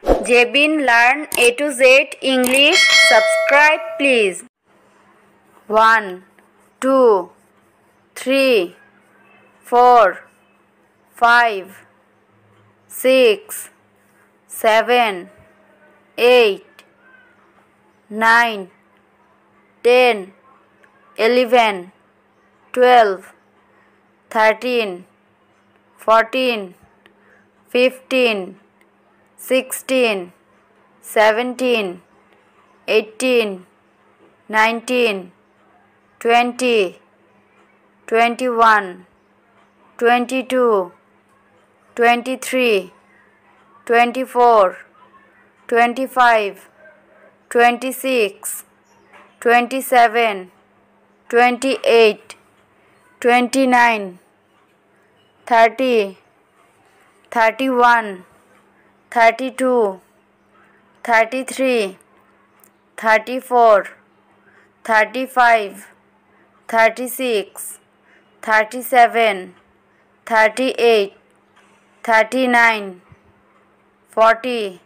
Jebin Learn A to Z English. Subscribe please. 1, 2, 3, 4, 5, 6, 7, 8, 9, 10, 11, 12, 13, 14, 15, 16, 17, 18, 19, 20, 21, 22, 23, 24, 25, 26, 27, 28, 29, 30, 31, 32, 33, 34, 35, 36, 37, 38, 39, 40,